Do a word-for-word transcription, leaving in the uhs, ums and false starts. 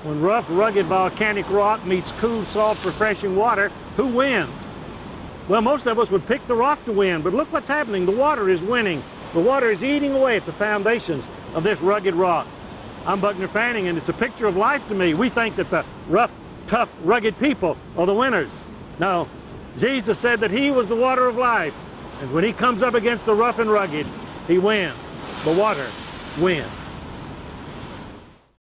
When rough, rugged volcanic rock meets cool, soft, refreshing water, who wins? Well, most of us would pick the rock to win, but look what's happening. The water is winning. The water is eating away at the foundations of this rugged rock. I'm Buckner Fanning, and it's a picture of life to me. We think that the rough, tough, rugged people are the winners. No, Jesus said that he was the water of life, and when he comes up against the rough and rugged, he wins. The water wins.